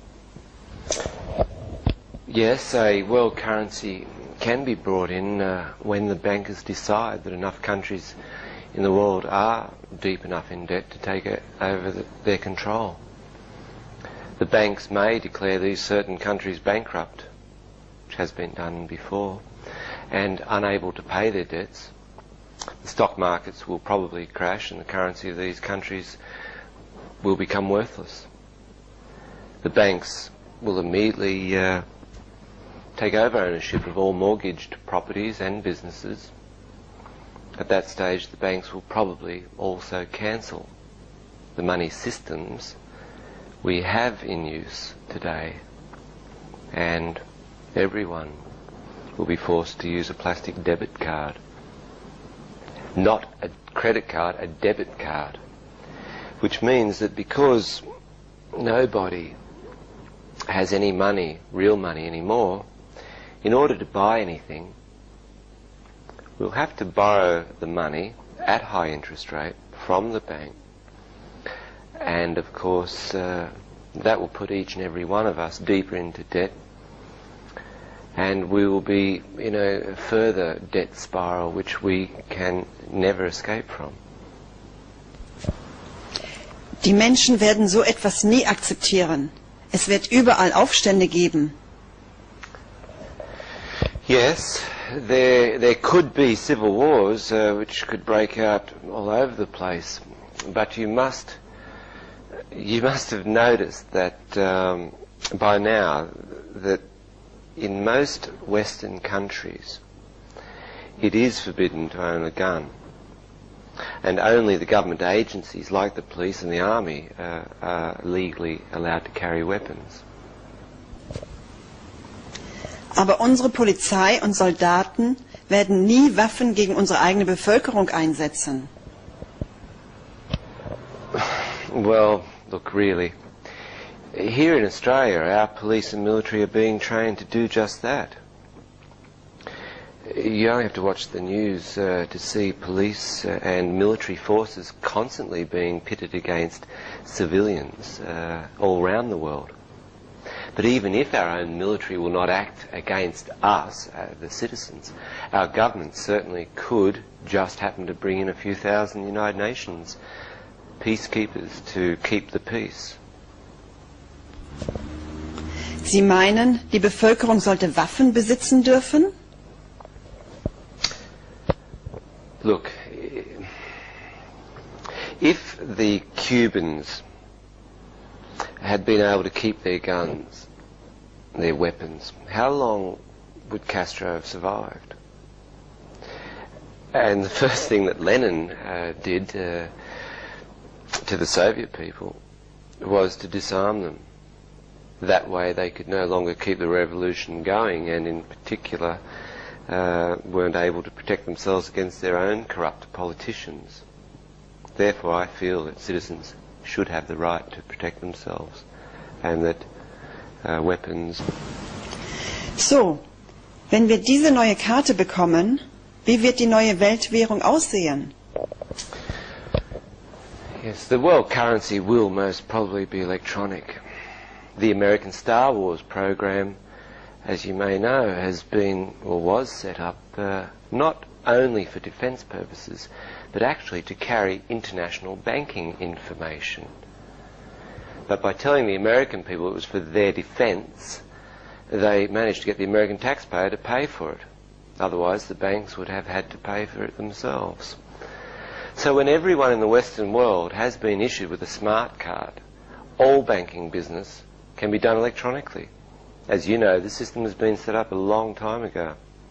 [SPEAKER 1] Yes, a world currency can be brought in when the bankers decide that enough countries in the world are deep enough in debt to take over their control. The banks may declare these certain countries bankrupt, which has been done before, and unable to pay their debts. The stock markets will probably crash and the currency of these countries will become worthless. The banks will immediately take over ownership of all mortgaged properties and businesses. At that stage, the banks will probably also cancel the money systems we have in use today, and everyone will be forced to use a plastic debit card. Not a credit card, a debit card. Which means that because nobody has any money, real money anymore, in order to buy anything, we'll have to borrow the money at high interest rate from the bank. And of course, that will put each and every one of us deeper into debt. And we will be in a further debt spiral which we can never escape from.
[SPEAKER 6] Die Menschen werden so etwas nie akzeptieren. Es wird überall Aufstände geben.
[SPEAKER 1] Yes, there could be civil wars which could break out all over the place, but you must have noticed that by now that in most Western countries it is forbidden to own a gun, and only the government agencies like the police and the army are legally allowed to carry weapons.
[SPEAKER 6] Aber unsere Polizei und Soldaten werden nie Waffen gegen unsere eigene Bevölkerung einsetzen.
[SPEAKER 1] Well, look, really, here in Australia, our police and military are being trained to do just that. You only have to watch the news to see police and military forces constantly being pitted against civilians all around the world. But even if our own military will not act against us, the citizens, our government certainly could just happen to bring in a few thousand United Nations peacekeepers to keep the peace.
[SPEAKER 6] Sie meinen, die Bevölkerung sollte Waffen besitzen dürfen?
[SPEAKER 1] Look, if the Cubans had been able to keep their guns, their weapons, how long would Castro have survived? And the first thing that Lenin did to the Soviet people was to disarm them. That way they could no longer keep the revolution going, and in particular weren't able to protect themselves against their own corrupt politicians. Therefore I feel that citizens should have the right to protect themselves, and that weapons...
[SPEAKER 6] So, wenn wir diese neue Karte bekommen, wie wird die neue Weltwährung aussehen?
[SPEAKER 1] Yes, the world currency will most probably be electronic. The American Star Wars program, as you may know, has been, or was set up, not only for defence purposes, but actually to carry international banking information. But by telling the American people it was for their defence, they managed to get the American taxpayer to pay for it. Otherwise the banks would have had to pay for it themselves. So when everyone in the Western world has been issued with a smart card, all banking business can be done electronically. As you know, the system has been set up a long time ago.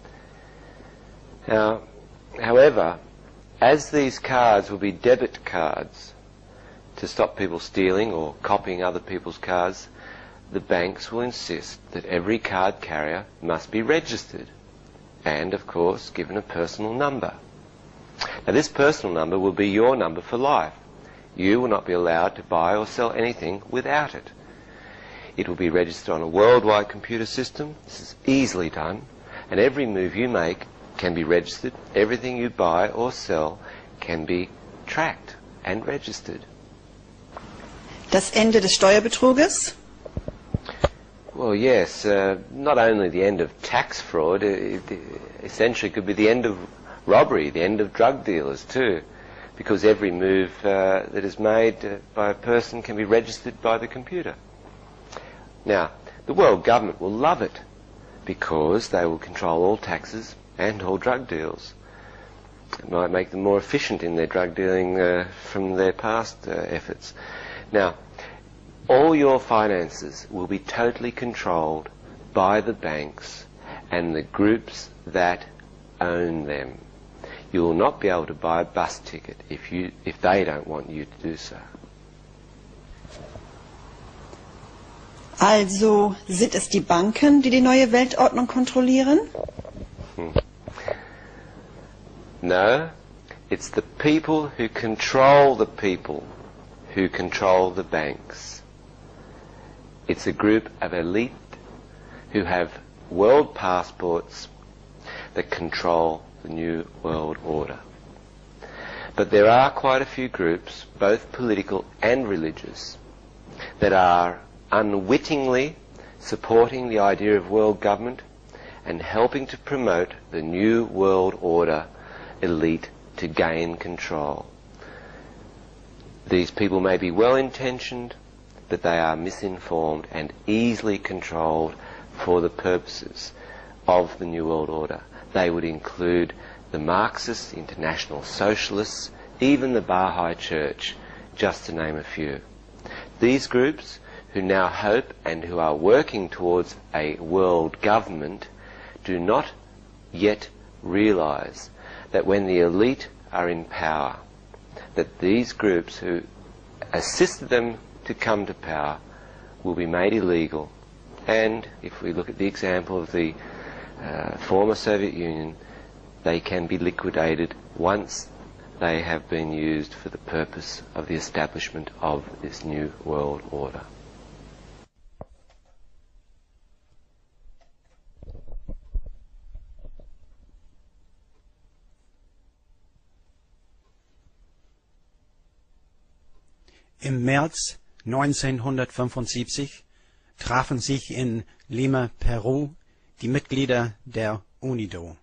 [SPEAKER 1] Now, however, as these cards will be debit cards to stop people stealing or copying other people's cards, the banks will insist that every card carrier must be registered and, of course, given a personal number. Now, this personal number will be your number for life. You will not be allowed to buy or sell anything without it. It will be registered on a worldwide computer system. This is easily done, and every move you make can be registered. Everything you buy or sell can be tracked and registered.
[SPEAKER 6] Das Ende des Steuerbetruges?
[SPEAKER 1] Well, yes, not only the end of tax fraud, it essentially could be the end of robbery, the end of drug dealers too, because every move that is made by a person can be registered by the computer. Now, the world government will love it because they will control all taxes and all drug deals. It might make them more efficient in their drug dealing from their past efforts. Now, all your finances will be totally controlled by the banks and the groups that own them. You will not be able to buy a bus ticket if they don't want you to do so.
[SPEAKER 6] Also sind es die Banken, die die neue Weltordnung kontrollieren?
[SPEAKER 1] No, it's the people who control the people who control the banks. It's a group of elite who have world passports that control the new world order. But there are quite a few groups, both political and religious, that are unwittingly supporting the idea of world government and helping to promote the new world order elite to gain control. These people may be well-intentioned, but they are misinformed and easily controlled for the purposes of the New World Order. They would include the Marxists, International Socialists, even the Baha'i Church, just to name a few. These groups, who now hope and who are working towards a world government, do not yet realize that when the elite are in power, that these groups who assisted them to come to power will be made illegal. And if we look at the example of the former Soviet Union, they can be liquidated once they have been used for the purpose of the establishment of this new world order.
[SPEAKER 9] Im März 1975 trafen sich in Lima, Peru, die Mitglieder der UNIDO.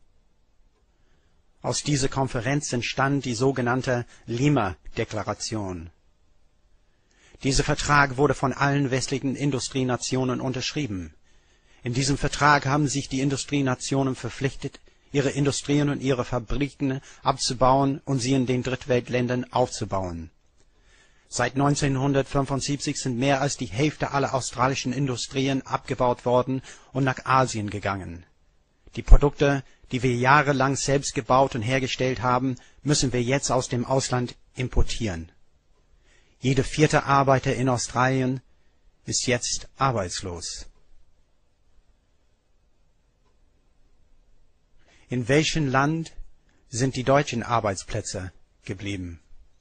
[SPEAKER 9] Aus dieser Konferenz entstand die sogenannte Lima-Deklaration. Dieser Vertrag wurde von allen westlichen Industrienationen unterschrieben. In diesem Vertrag haben sich die Industrienationen verpflichtet, ihre Industrien und ihre Fabriken abzubauen und sie in den Drittweltländern aufzubauen. Seit 1975 sind mehr als die Hälfte aller australischen Industrien abgebaut worden und nach Asien gegangen. Die Produkte, die wir jahrelang selbst gebaut und hergestellt haben, müssen wir jetzt aus dem Ausland importieren. Jeder vierte Arbeiter in Australien ist jetzt arbeitslos. In welchem Land sind die deutschen Arbeitsplätze geblieben?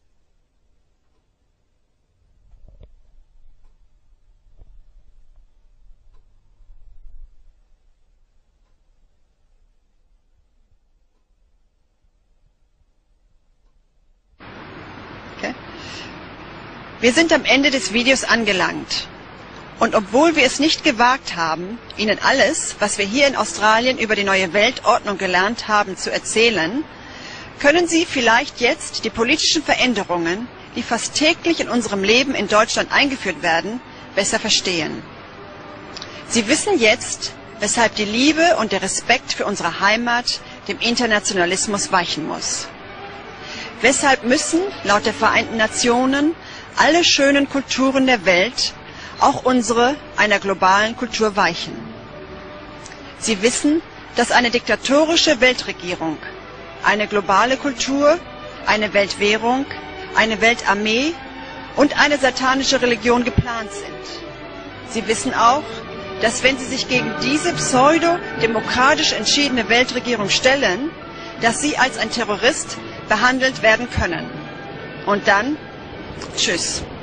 [SPEAKER 6] Wir sind am Ende des Videos angelangt. Und obwohl wir es nicht gewagt haben, Ihnen alles, was wir hier in Australien über die neue Weltordnung gelernt haben, zu erzählen, können Sie vielleicht jetzt die politischen Veränderungen, die fast täglich in unserem Leben in Deutschland eingeführt werden, besser verstehen. Sie wissen jetzt, weshalb die Liebe und der Respekt für unsere Heimat dem Internationalismus weichen muss. Weshalb müssen, laut der Vereinten Nationen, alle schönen Kulturen der Welt, auch unsere, einer globalen Kultur weichen. Sie wissen, dass eine diktatorische Weltregierung, eine globale Kultur, eine Weltwährung, eine Weltarmee und eine satanische Religion geplant sind. Sie wissen auch, dass wenn Sie sich gegen diese pseudo-demokratisch entschiedene Weltregierung stellen, dass Sie als ein Terrorist behandelt werden können. Und dann tschüss.